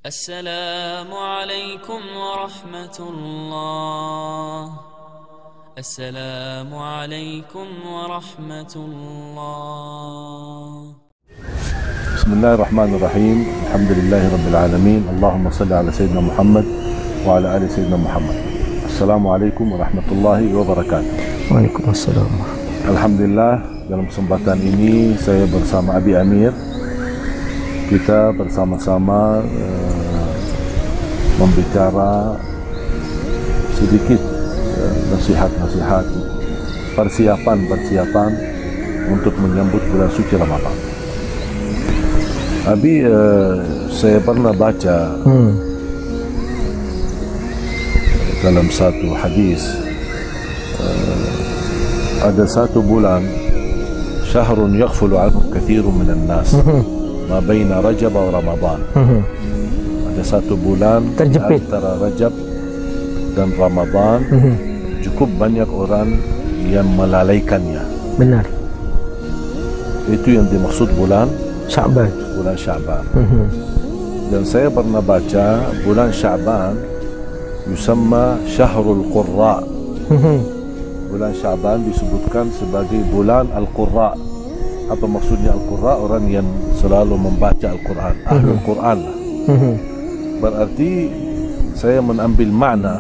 السلام عليكم ورحمة الله. السلام عليكم ورحمة الله. بسم الله الرحمن الرحيم. الحمد لله رب العالمين. اللهم صل على سيدنا محمد وعلى آل سيدنا محمد. السلام عليكم ورحمة الله وبركاته. Waalaikumsalam. Alhamdulillah, dalam kesempatan ini saya bersama Abi Amir. Kita bersama-sama membicara sedikit nasihat-nasihat, persiapan untuk menyambut bulan suci Ramadan. Abi, saya pernah baca dalam satu hadis, ada satu bulan, syahrun yaghfulu anhu kathirun minan nas, ma baina Rajab wa Ramadan. Ada satu bulan terjepit antara Rajab dan Ramadan, cukup banyak orang yang melalaikannya. Benar. Itu yang dimaksud bulan Sya'ban. Bulan Sya'ban. Dan saya pernah baca bulan Sya'ban yusamma Syahrul Qurra. Bulan Sya'ban disebutkan sebagai bulan Al-Qurra. Apa maksudnya Al-Qurra? Orang yang selalu membaca Al-Quran, Ahlul Quran lah. Berarti saya mengambil makna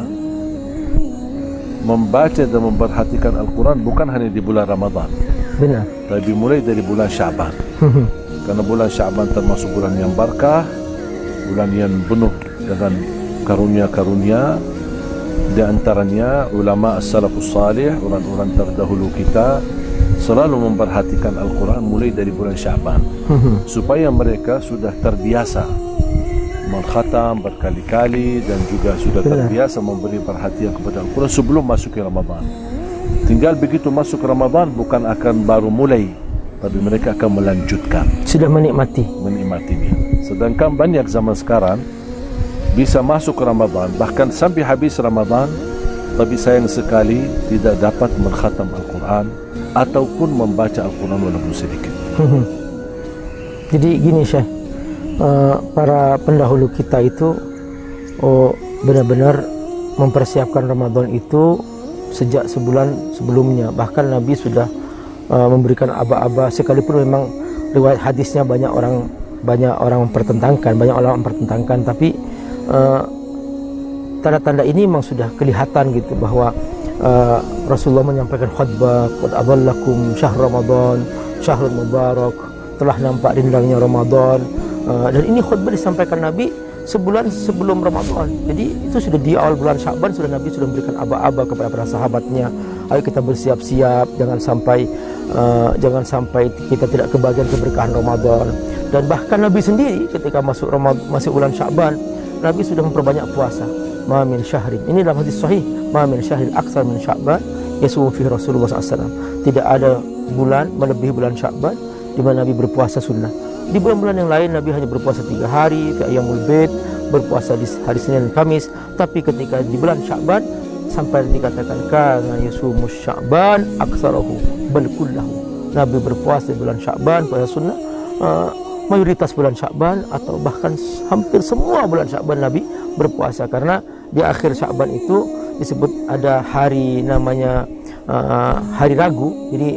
membaca dan memperhatikan Al-Quran bukan hanya di bulan Ramadan. Benar. Tapi mulai dari bulan Sya'ban. Karena bulan Sya'ban termasuk bulan yang barakah, bulan yang penuh dengan karunia-karunia. Di antaranya ulama as-salafus salih, orang-orang terdahulu kita selalu memperhatikan Al-Quran mulai dari bulan Sya'ban, supaya mereka sudah terbiasa mengkhatam berkali-kali dan juga sudah terbiasa memberi perhatian kepada Al-Quran sebelum masuk ke Ramadan. Tinggal begitu masuk Ramadan bukan akan baru mulai, tapi mereka akan melanjutkan, sudah menikmatinya. Sedangkan banyak zaman sekarang bisa masuk Ramadan bahkan sampai habis Ramadan, tapi sayang sekali tidak dapat mengkhatam Al-Quran ataupun membaca Al-Quran walaupun sedikit. Jadi gini Syekh, para pendahulu kita itu benar-benar mempersiapkan Ramadan itu sejak sebulan sebelumnya. Bahkan Nabi sudah memberikan aba-aba, sekalipun memang riwayat hadisnya banyak orang mempertentangkan, tapi tanda-tanda ini memang sudah kelihatan gitu bahwa Rasulullah menyampaikan khutbah, qad adhallakum syahr Ramadan, syahrul mubarak, telah nampak rindangnya Ramadan. Dan ini khutbah disampaikan Nabi sebulan sebelum Ramadan. Jadi itu sudah di awal bulan Sya'ban sudah Nabi sudah memberikan aba-aba kepada para sahabatnya. Ayo kita bersiap-siap, jangan sampai kita tidak kebagian keberkahan Ramadan. Dan bahkan Nabi sendiri ketika masuk bulan Sya'ban, Nabi sudah memperbanyak puasa. Ma min syahrin, ini dalam hadis sahih, ma min syahrin aktsar min Sya'ban yasumu fihi Rasulullah SAW. Tidak ada bulan melebihi bulan Sya'ban di mana Nabi berpuasa sunnah. Di bulan-bulan yang lain Nabi hanya berpuasa 3 hari, fi ayyamul bid, berpuasa di hari Senin dan Kamis. Tapi ketika di bulan Sya'ban sampai dikatakan kana yasumu Sya'ban aktsarahu bal kullahu. Nabi berpuasa di bulan Sya'ban, puasa sunnah, mayoritas bulan Sya'ban atau bahkan hampir semua bulan Sya'ban Nabi berpuasa. Karena di akhir Sya'ban itu disebut ada hari namanya hari Ragu.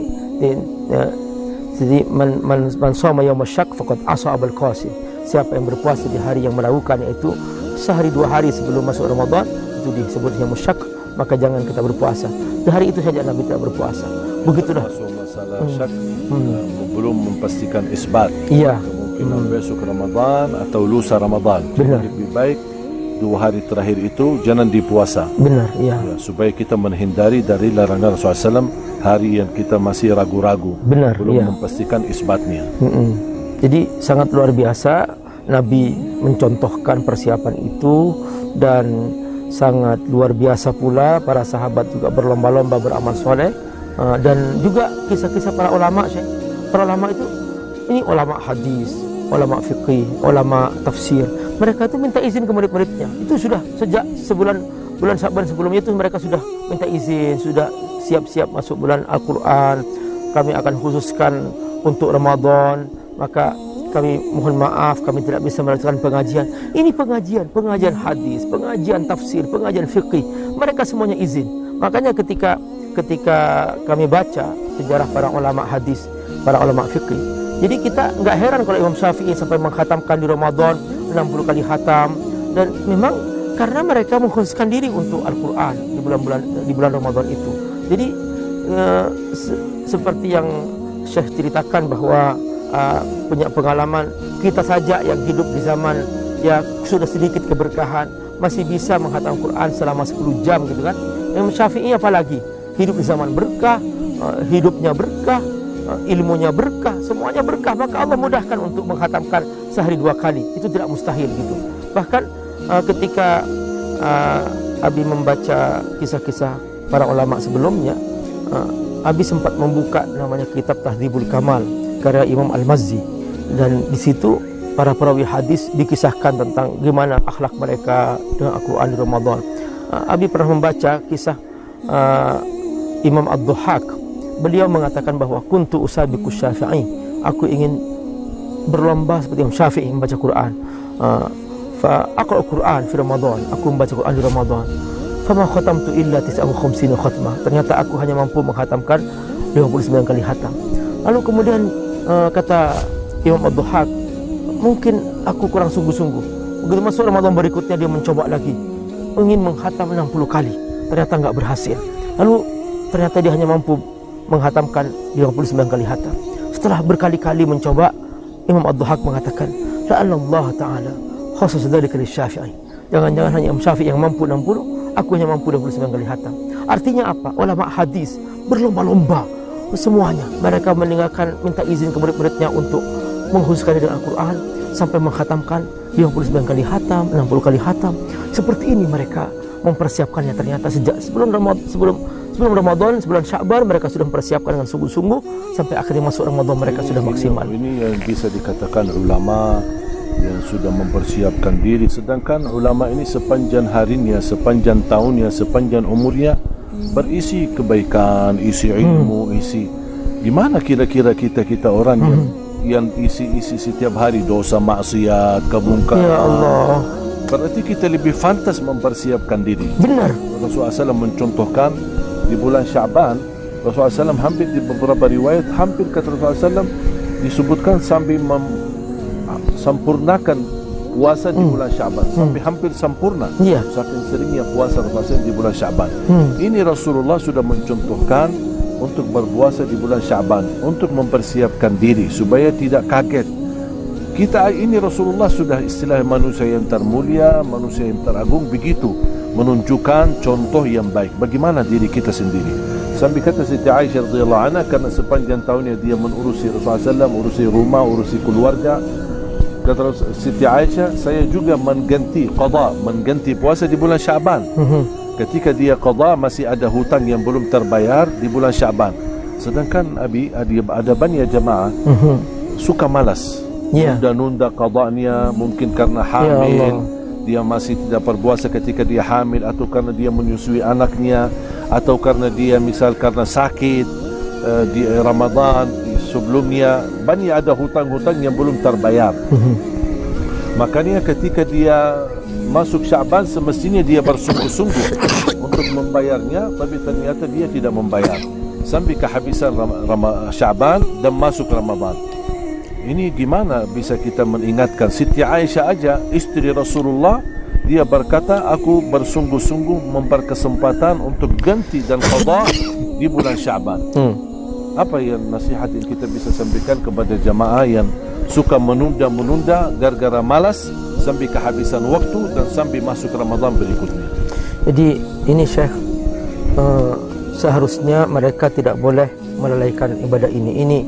Jadi man shoma yaum asy-syak faqad asa Abul Qasim. Siapa yang berpuasa di hari yang meragukan, yaitu sehari 2 hari sebelum masuk Ramadan, itu disebut yaum asy-syak, maka jangan kita berpuasa. Di hari itu saja Nabi tidak berpuasa. Begitulah. Masalah syak belum memastikan isbat. Iya. Kemungkinan besok Ramadan atau lusa Ramadan. Lebih baik 2 hari terakhir itu jangan dipuasa. Benar, iya. Supaya kita menghindari dari larangan Rasulullah SAW hari yang kita masih ragu-ragu, belum memastikan isbatnya. Jadi sangat luar biasa Nabi mencontohkan persiapan itu, dan sangat luar biasa pula para sahabat juga berlomba-lomba beramal soleh. Dan juga kisah-kisah para ulama, Syekh. Para ulama itu, ini ulama hadis, ulama fiqih, ulama tafsir. Mereka itu minta izin ke murid-muridnya. Itu sudah sejak bulan Sya'ban sebelumnya itu mereka sudah minta izin, sudah siap-siap masuk bulan Al-Quran. Kami akan khususkan untuk Ramadan. Maka kami mohon maaf, kami tidak bisa melakukan pengajian. Ini pengajian hadis, pengajian tafsir, pengajian fikih. Mereka semuanya izin. Makanya ketika kami baca sejarah para ulama hadis, para ulama fikih, jadi kita nggak heran kalau Imam Syafi'i sampai mengkhatamkan di Ramadan 60 kali khatam. Dan memang karena mereka mengkhususkan diri untuk Al-Quran di bulan Ramadan itu. Jadi seperti yang Syekh ceritakan bahwa punya pengalaman, kita saja yang hidup di zaman ya sudah sedikit keberkahan masih bisa menghatam Quran selama 10 jam gitu kan. Imam Syafi'i apalagi hidup di zaman berkah, hidupnya berkah, ilmunya berkah, semuanya berkah, maka Allah mudahkan untuk menghatamkan sehari 2 kali. Itu tidak mustahil gitu. Bahkan ketika Abi membaca kisah-kisah para ulama sebelumnya, Abi sempat membuka namanya kitab Tahdzibul Kamal karya Imam Al-Mazzi, dan di situ para perawi hadis dikisahkan tentang gimana akhlak mereka dengan Al-Quran di Ramadan. Abi pernah membaca kisah Imam Ad-Dhuhak. Beliau mengatakan bahwa kuntu usabiqu Syafi'i, aku ingin berlomba seperti Imam Syafi'i membaca Quran. Fa aqra'u Quran fi Ramadan, aku membaca Quran di Ramadan. Fama khatamtu illa 59 khatmah, ternyata aku hanya mampu menghatamkan 59 kali khatam. Lalu kemudian kata Imam Ad-Dhuhak, mungkin aku kurang sungguh-sungguh. Begitu masuk Ramadan berikutnya dia mencoba lagi, ingin menghatam 60 kali, ternyata enggak berhasil. Lalu ternyata dia hanya mampu menghatamkan 59 kali khatam. Setelah berkali-kali mencoba, Imam Ad-Dhuhak mengatakan, la'anallahu ta'ala khusus dzalika lisyafi'i. Jangan-jangan hanya Imam Syafi'i yang mampu 60, aku hanya mampu 29 kali khatam. Artinya apa? Ulama hadis berlomba-lomba semuanya. Mereka meninggalkan minta izin ke murid-muridnya untuk mengkhususkan diri dengan Al-Quran sampai menghatamkan 59 kali khatam, 60 kali khatam. Seperti ini mereka mempersiapkannya. Ternyata sejak sebelum Ramadan, sebulan Sya'ban mereka sudah mempersiapkan dengan sungguh-sungguh sampai akhirnya masuk Ramadan mereka sudah maksimal. Ini yang bisa dikatakan ulama yang sudah mempersiapkan diri, sedangkan ulama ini sepanjang harinya, sepanjang tahunnya, sepanjang umurnya berisi kebaikan, isi ilmu, isi. Gimana kira-kira kita orang yang isi setiap hari dosa, maksiat, kebungkaman? Ya Allah. Berarti kita lebih pantas mempersiapkan diri. Benar. Rasulullah SAW mencontohkan di bulan Sya'ban, Rasulullah SAW hampir di beberapa riwayat, hampir kata Rasulullah SAW disebutkan sambil sempurnakan puasa di bulan Sya'ban, sampai hampir sempurna. Saking seringnya puasa Rasulullah di bulan Sya'ban. Ini Rasulullah sudah mencontohkan untuk berpuasa di bulan Sya'ban, untuk mempersiapkan diri supaya tidak kaget. Kita ini Rasulullah sudah istilah manusia yang termulia, manusia yang teragung, begitu menunjukkan contoh yang baik. Bagaimana diri kita sendiri? Sampai kata Siti Aisyah radhiyallahu anha, karena sepanjang tahunnya dia menurusi Rasulullah SAW, urusi rumah, urusi keluarga. Kata Siti Aisyah, saya juga mengganti puasa di bulan Sya'ban. Ketika dia qada masih ada hutang yang belum terbayar di bulan Sya'ban. Sedangkan ada banyak jamaah suka malas, nunda qadanya, mungkin karena hamil, dia masih tidak berpuasa ketika dia hamil, atau karena dia menyusui anaknya, atau karena dia misal karena sakit di Ramadan sebelumnya, banyak ada hutang-hutang yang belum terbayar. Makanya ketika dia masuk Sya'ban semestinya dia bersungguh-sungguh untuk membayarnya, tapi ternyata dia tidak membayar sampai kehabisan Sya'ban dan masuk Ramadan. Ini gimana bisa kita mengingatkan? Siti Aisyah aja, istri Rasulullah, dia berkata, aku bersungguh-sungguh memperkesempatan untuk ganti dan qada di bulan Sya'ban. Apa yang nasihat yang kita bisa sampaikan kepada jamaah yang suka menunda-menunda gara-gara malas sampai kehabisan waktu dan sampai masuk Ramadan berikutnya? Jadi ini Syekh, seharusnya mereka tidak boleh melalaikan ibadah ini. Ini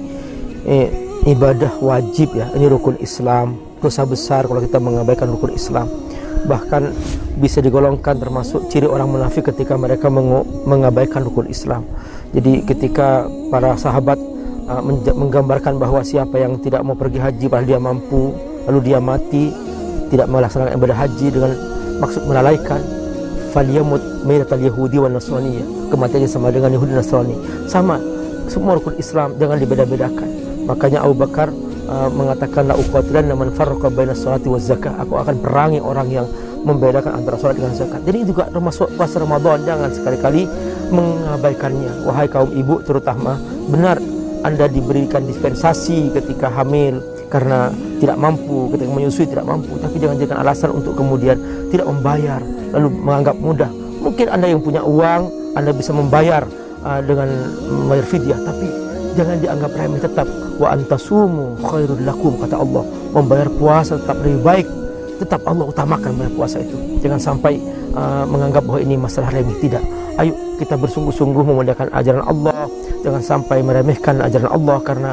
ibadah wajib ya, ini rukun Islam. Dosa besar kalau kita mengabaikan rukun Islam. Bahkan bisa digolongkan termasuk ciri orang munafik ketika mereka mengabaikan rukun Islam. Jadi ketika para sahabat menggambarkan bahwa siapa yang tidak mau pergi haji padahal dia mampu, lalu dia mati tidak melaksanakan ibadah haji dengan maksud melalaikan, falyamut maitatal yahudi wan nasraniyah, kematiannya sama dengan Yahudi dan Nasrani. Sama, semua rukun Islam jangan dibeda-bedakan. Makanya Abu Bakar mengatakan la uqatilanna man farraqa baina sholati waz zakah, aku akan perangi orang yang membedakan antara salat dengan zakat. Jadi juga termasuk puasa Ramadan, jangan sekali-kali mengabaikannya. Wahai kaum ibu terutama, benar Anda diberikan dispensasi ketika hamil karena tidak mampu, ketika menyusui tidak mampu, tapi jangan jadikan alasan untuk kemudian tidak membayar lalu menganggap mudah. Mungkin Anda yang punya uang, Anda bisa membayar dengan membayar fidyah, tapi jangan dianggap remeh. Tetap wa antasumu khairul lakum, kata Allah, membayar puasa tetap lebih baik. Tetap Allah utamakan membayar puasa itu. Jangan sampai menganggap bahwa ini masalah remeh. Tidak. Ayo kita bersungguh-sungguh memuliakan ajaran Allah. Jangan sampai meremehkan ajaran Allah, karena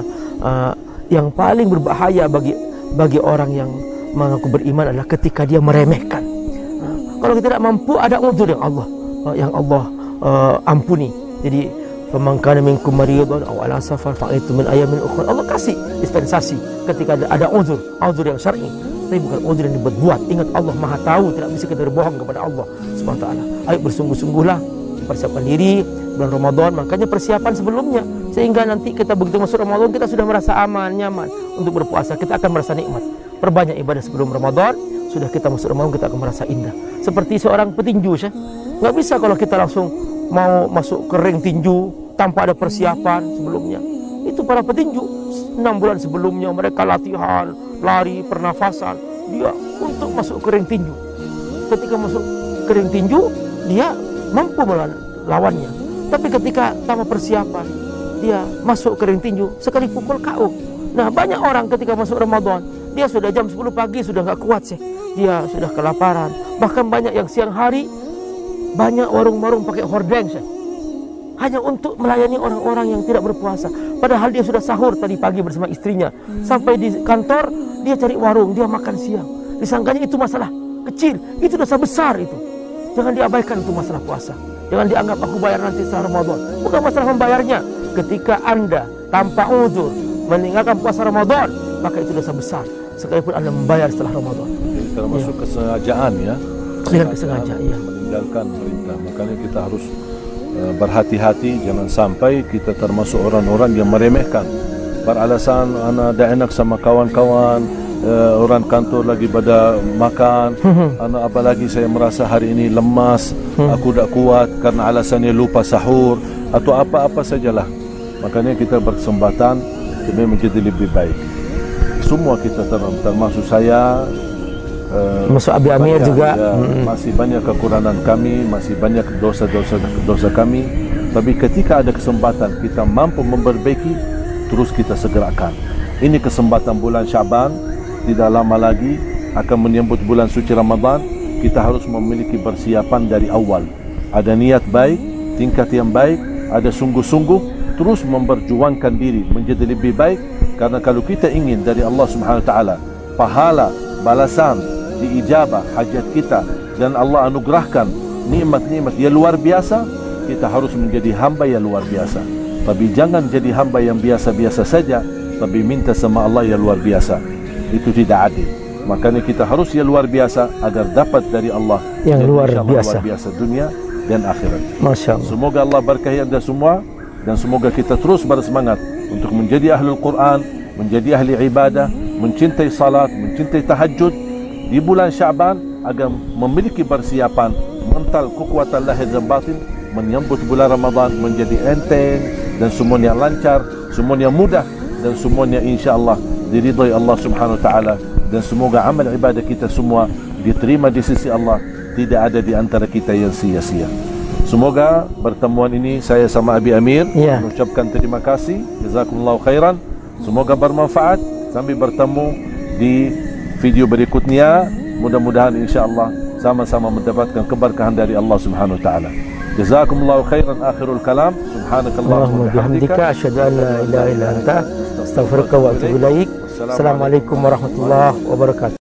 yang paling berbahaya bagi orang yang mengaku beriman adalah ketika dia meremehkan. Kalau kita tidak mampu, ada uzur yang Allah ampuni. Jadi faman kana minkum maridan aw ala safar fa itu min ayamin ukhra. Allah kasih dispensasi ketika ada uzur yang syar'i, tapi bukan uzur yang dibuat. Ingat, Allah Maha tahu, tidak bisa kita berbohong kepada Allah Subhanahu wa taala. Ayo bersungguh-sungguhlah, persiapkan diri bulan Ramadan. Makanya persiapan sebelumnya, sehingga nanti kita begitu masuk Ramadan kita sudah merasa aman, nyaman untuk berpuasa. Kita akan merasa nikmat. Perbanyak ibadah sebelum Ramadan, sudah kita masuk Ramadan kita akan merasa indah. Seperti seorang petinju, nggak bisa kalau kita langsung mau masuk ke ring tinju tanpa ada persiapan sebelumnya. Itu para petinju 6 bulan sebelumnya mereka latihan, lari, pernafasan, dia untuk masuk ke ring tinju. Ketika masuk ke ring tinju, dia mampu melawan lawannya. Tapi ketika tanpa persiapan, dia masuk ke ring tinju sekali pukul KO. Nah, banyak orang ketika masuk Ramadan, dia sudah jam 10 pagi sudah nggak kuat sih. Dia sudah kelaparan. Bahkan banyak yang siang hari, banyak warung-warung pakai hordeng sih, hanya untuk melayani orang-orang yang tidak berpuasa. Padahal dia sudah sahur tadi pagi bersama istrinya. Sampai di kantor, dia cari warung, dia makan siang. Disangkanya itu masalah kecil, itu dosa besar itu. Jangan diabaikan itu masalah puasa. Jangan dianggap aku bayar nanti setelah Ramadan. Bukan masalah membayarnya. Ketika Anda tanpa uzur meninggalkan puasa Ramadan, maka itu dosa besar, sekalipun Anda membayar setelah Ramadan. Termasuk kesengajaan ya. Dengan kesengajaan, ya. Meninggalkan perintah. Makanya kita harus berhati-hati, jangan sampai kita termasuk orang-orang yang meremehkan. Beralasan anak dah enak sama kawan-kawan, orang kantor lagi pada makan, anak apalagi saya merasa hari ini lemas, aku tak kuat karena alasannya lupa sahur atau apa-apa sajalah. Makanya kita berkesempatan demi menjadi lebih baik. Semua kita termasuk saya, masuk Abi Amir juga ya, masih banyak kekurangan kami, masih banyak dosa kami. Tapi ketika ada kesempatan kita mampu memperbaiki, terus kita segerakan. Ini kesempatan bulan Syaban, tidak lama lagi akan menyambut bulan suci Ramadan. Kita harus memiliki persiapan dari awal. Ada niat baik, tingkat yang baik, ada sungguh-sungguh, terus memperjuangkan diri menjadi lebih baik. Karena kalau kita ingin dari Allah Subhanahu wa taala pahala, balasan, diijabah hajat kita, dan Allah anugerahkan nikmat-nikmat yang luar biasa, kita harus menjadi hamba yang luar biasa. Tapi jangan jadi hamba yang biasa-biasa saja, tapi minta sama Allah yang luar biasa. Itu tidak adil. Makanya kita harus yang luar biasa agar dapat dari Allah yang luar biasa dunia dan akhirat. Masya Allah. Semoga Allah berkahi anda semua, dan semoga kita terus bersemangat untuk menjadi ahlul Quran, menjadi ahli ibadah, mencintai salat, mencintai tahajud di bulan Syaban, agar memiliki persiapan mental, kekuatan lahir dan batin menyambut bulan Ramadan menjadi enteng dan semuanya lancar, semuanya mudah, dan semuanya insya-Allah diridhai Allah Subhanahu wa taala, dan semoga amal ibadah kita semua diterima di sisi Allah, tidak ada di antara kita yang sia-sia. Semoga pertemuan ini saya sama Abi Amir mengucapkan terima kasih, jazakumullahu khairan. Semoga bermanfaat. Sampai bertemu di video berikutnya, mudah-mudahan insya-Allah sama-sama mendapatkan keberkahan dari Allah Subhanahu wa taala. Jazakumullahu khairan. Akhirul kalam, subhanakallahumma wa bihamdika asyhadu an la ilaha illa anta astaghfiruka wa atubu ilaik. Assalamualaikum warahmatullahi wabarakatuh.